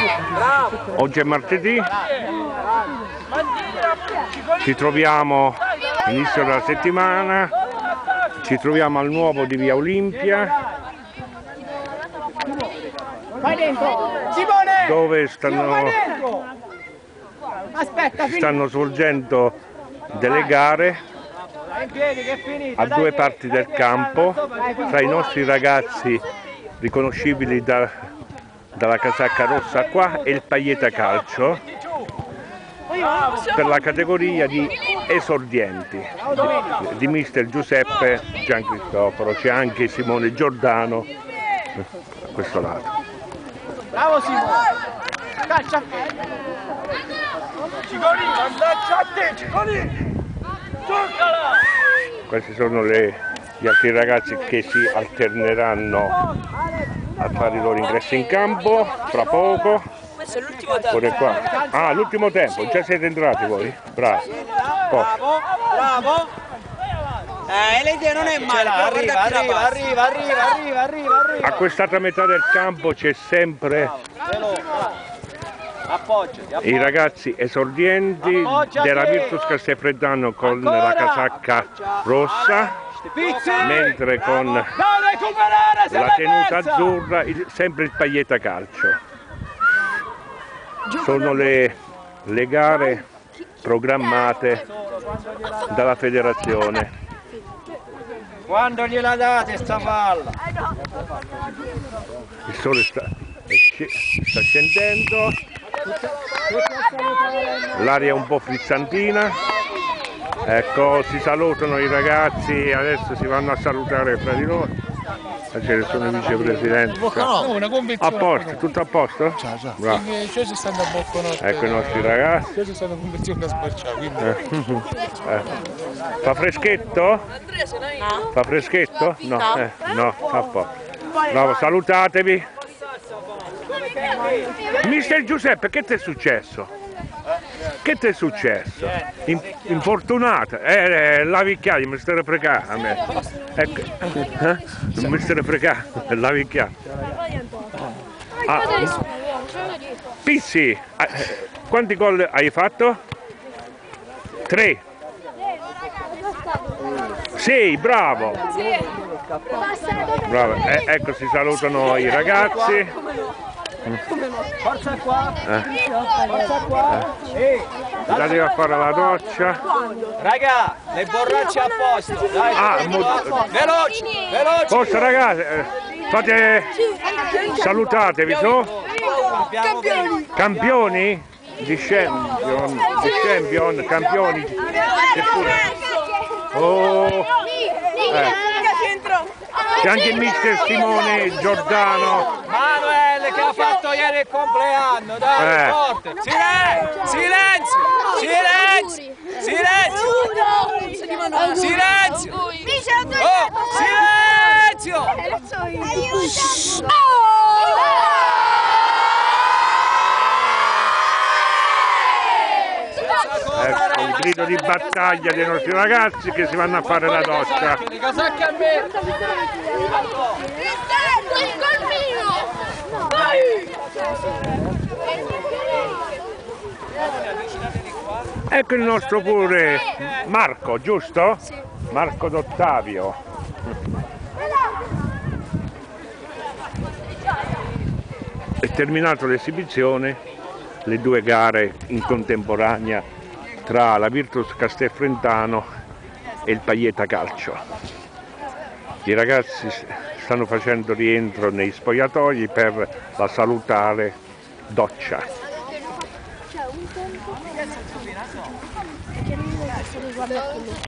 Oggi è martedì, ci troviamo inizio della settimana, ci troviamo al nuovo di Via Olimpia, dove si stanno svolgendo delle gare a due parti del campo tra i nostri ragazzi riconoscibili dalla casacca rossa qua e il Pajeta Calcio per la categoria di esordienti di mister Giuseppe Giancristoforo. C'è anche Simone Giordano a questo lato. Bravo Simone! Caccia! Cicoli, andaccia a te, Cicoli! Giocala! Questi sono gli altri ragazzi che si alterneranno a fare i loro ingressi in campo fra poco. Questo è l'ultimo tempo. Pure qua. Ah, l'ultimo tempo, già siete entrati voi? Bravi. Bravo, bravo! L'idea non è male, arriva! A quest'altra metà del campo c'è sempre i ragazzi esordienti della Virtus Castelfreddano con la casacca rossa, mentre con la tenuta azzurra sempre il Pajeta Calcio. Sono le gare programmate dalla federazione. Quando gliela date sta palla? Il sole sta scendendo, l'aria è un po' frizzantina. Ecco, si salutano i ragazzi, adesso si vanno a salutare fra di loro. Sono i vicepresidenti. A posto, tutto a posto? Bravo. Ecco i nostri ragazzi. Fa freschetto? Fa freschetto? No, no, fa poco. Bravo, salutatevi. Mister Giuseppe, che ti è successo? Che ti è successo? Infortunata? La vicchiaia, mi stai fregando a me. Ecco, non mi stai fregando, la vicchiaia. Pizzi, quanti gol hai fatto? 3. 6, bravo. Bravo. Ecco, si salutano i ragazzi. Forza qua! Forza qua! Andate a fare la doccia. Raga, le borracce a posto! Dai, veloci! Veloci! Forza ragazzi, fate, salutatevi, so? Campioni? Di champion, campioni. Oh! C'è anche il mister Simone Giordano. Manuel che ha fatto ieri il compleanno, dai, forte! Silenzio! Silenzio! Silenzio! Silenzio! Oh, silenzio! Ecco il grido di battaglia dei nostri ragazzi che si vanno a fare la doccia. Ecco il nostro pure Marco, giusto? Sì. Marco D'Ottavio. È terminato l'esibizione, le due gare in contemporanea tra la Virtus Castelfreddano e il Pajeta Calcio. I ragazzi stanno facendo rientro nei spogliatoi per la salutare doccia.